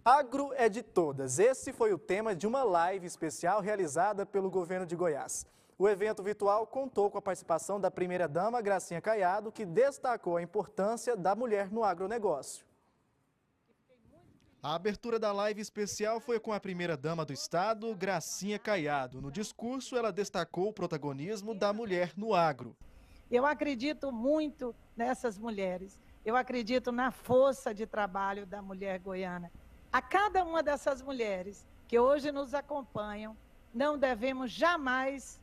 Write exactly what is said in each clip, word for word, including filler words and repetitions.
Agro é de todas. Esse foi o tema de uma live especial realizada pelo governo de Goiás. O evento virtual contou com a participação da primeira-dama Gracinha Caiado, que destacou a importância da mulher no agronegócio. A abertura da live especial foi com a primeira-dama do estado, Gracinha Caiado. No discurso, ela destacou o protagonismo da mulher no agro. Eu acredito muito nessas mulheres. Eu acredito na força de trabalho da mulher goiana. A cada uma dessas mulheres que hoje nos acompanham, não devemos jamais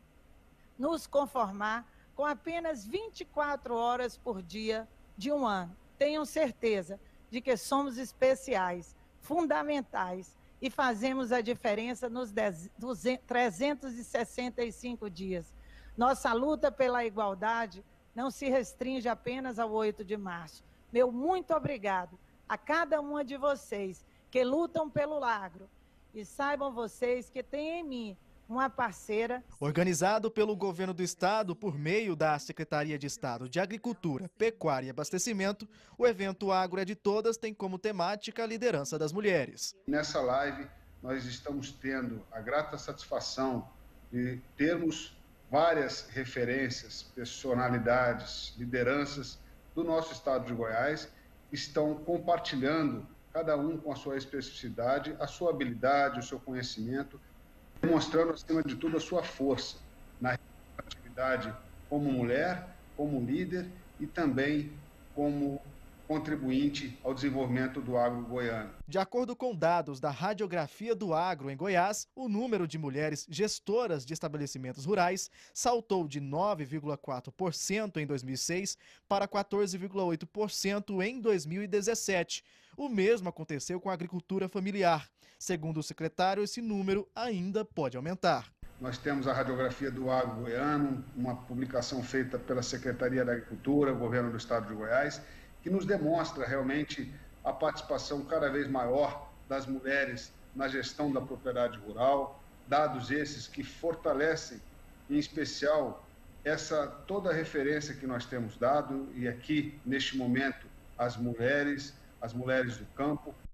nos conformar com apenas vinte e quatro horas por dia de um ano. Tenham certeza de que somos especiais, fundamentais e fazemos a diferença nos trezentos e sessenta e cinco dias. Nossa luta pela igualdade não se restringe apenas ao oito de março. Meu muito obrigado a cada uma de vocês que lutam pelo agro. E saibam vocês que tem em mim uma parceira. Organizado pelo governo do estado por meio da Secretaria de Estado de Agricultura, Pecuária e Abastecimento, o evento Agro é de Todas tem como temática a liderança das mulheres. Nessa live nós estamos tendo a grata satisfação de termos várias referências, personalidades, lideranças do nosso estado de Goiás, estão compartilhando, cada um com a sua especificidade, a sua habilidade, o seu conhecimento, demonstrando, acima de tudo, a sua força na atividade como mulher, como líder e também como contribuinte ao desenvolvimento do agro goiano. De acordo com dados da Radiografia do Agro em Goiás, o número de mulheres gestoras de estabelecimentos rurais saltou de nove vírgula quatro por cento em dois mil e seis para quatorze vírgula oito por cento em dois mil e dezessete. O mesmo aconteceu com a agricultura familiar. Segundo o secretário, esse número ainda pode aumentar. Nós temos a Radiografia do Agro Goiano, uma publicação feita pela Secretaria da Agricultura, Governo do Estado de Goiás, que nos demonstra realmente a participação cada vez maior das mulheres na gestão da propriedade rural, dados esses que fortalecem, em especial, essa toda a referência que nós temos dado, e aqui, neste momento, as mulheres, as mulheres do campo.